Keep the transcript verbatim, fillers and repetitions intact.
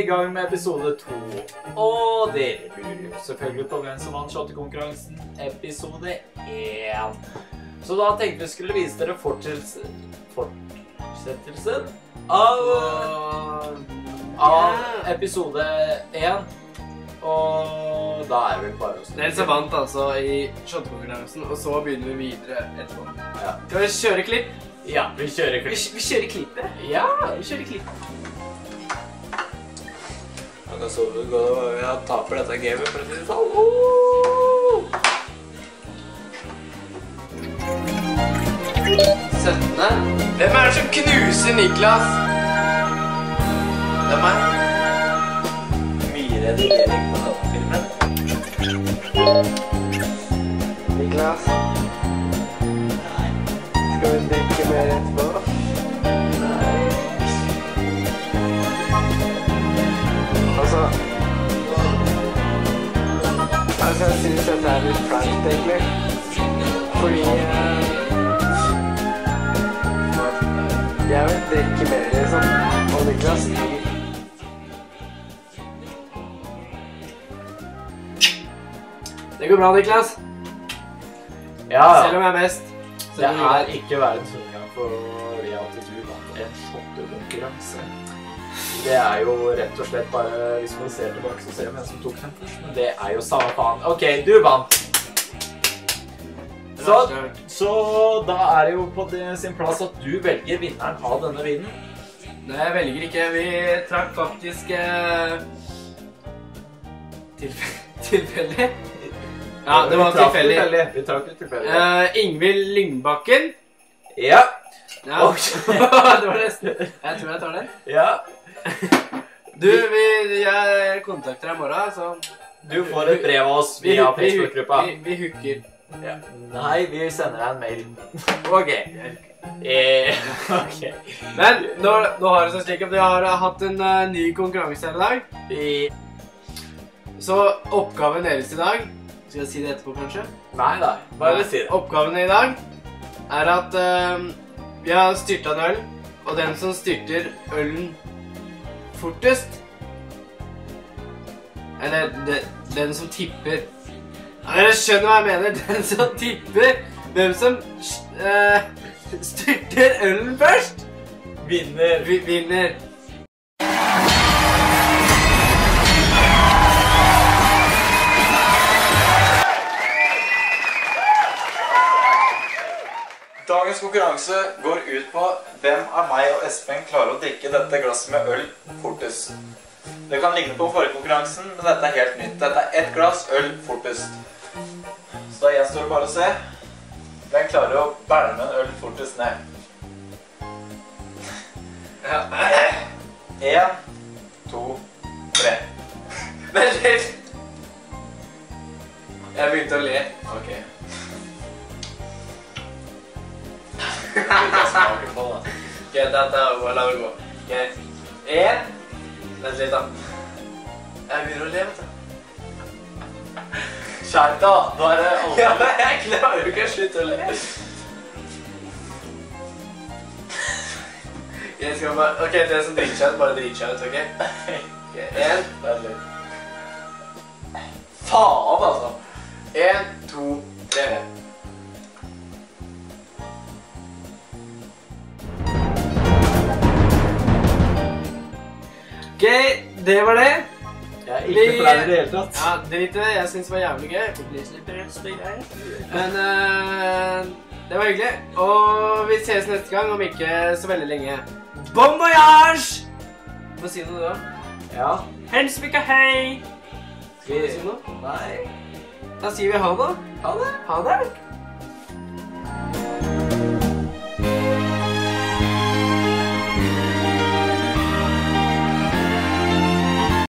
i gang med episode to. Og dere lurer jo selvfølgelig på hvem som vant shottekonkurransen episode én. Så da tenkte vi skulle vise dere fortsettelse, fortsettelsen av, av episode én. Og da er det vel bare å stå. Nils vant altså i shottekonkurransen, og så begynner vi videre etterpå. Ja. Skal vi kjøre klipp? Ja, vi kjører klipp. Vi, vi kjører klippet? Ja, vi kjører klipp. Jeg kan så gå og jeg taper dette gamet for å si det sånn. Oh! syttende. Hvem er det som knuser Niklas? Hvem er det? Mye redigering på denne filmen. Niklas? Nei. Skal vi drikke mer etterpå? Nei. Altså... Altså, jeg synes dette er litt flaut, egentlig. Fordi... Uh, jeg vil drikke mer, liksom. Og Niklas... Det går bra, Niklas. Ja, selv om jeg er mest. Det er ikke verdens undergang fordi at du vant en shottekonkurranse. Det er jo rett og slett bare, hvis man ser tilbake, så ser vi hvem som tok den først. Men det er jo samme faen. Ok, du vant. Så, så da er det jo på det, sin plass at du velger vinneren av denne vinen. Nei, jeg velger ikke. Vi trakk faktisk eh, tilfeldig. Ja, det var tilfeldig. Vi trakk det tilfeldig. Uh, Ingvild Lyngbakken. Ja. Ja. Det var nesten. Jeg tror jeg tar den. Ja. Du, vi, jeg kontakter deg i morgen, så... Du får et brev av oss via Facebook-gruppa. Vi, vi, vi hooker. Ja. Nei, vi sender deg en mail. Ok. Eh, ok. Men nå, nå har det seg slik at vi har hatt en uh, ny konkurranse her i dag. Vi... Så oppgaven deres i dag... Skal jeg si det etterpå, kanskje? Nei da, bare si det. Oppgaven i dag er at uh, vi har styrtet en øl, og den som styrter ølen fortest, eller de, den som tipper, dere skjønner hva jeg mener, den som tipper, hvem som uh, styrter ølen først, vinner. Vi, vinner. Dagens konkurranse går ut på hvem av meg og Espen klarer å drikke dette glasset med øl fortest. Det kan ligne på forrige konkurransen, men dette er helt nytt. Dette er ett glass øl fortest. Så da gjenstår det bare å se hvem klarer å bælme en øl fortest ned. Ja. En, to, tre. Vent litt. Jeg begynte å le. Ok. Ok, dette er å la det gå. Ok, en. Vent litt da. Jeg begynner å le, vet du. Skjerp da, da er det alle. Ja, men jeg klarer jo ikke å slutte å le. Jeg skal bare... Ok, det som drikker seg ut, bare drikker seg ut, ok? Ok, en. Vent litt. Faen, altså. En, to, tre. Ok, det var det. Jeg er ikke flau i det hele tatt. Ja, drit i det. Jeg synes det var jævlig gøy. Det blir litt press, men uh, det var hyggelig. Og vi ses neste gang, om ikke så veldig lenge. Bon voyage! Må si noe da. Ja. Helsvika, hei! Skal vi si noe? Nei. Da sier vi ha det. Ha det. Ha det.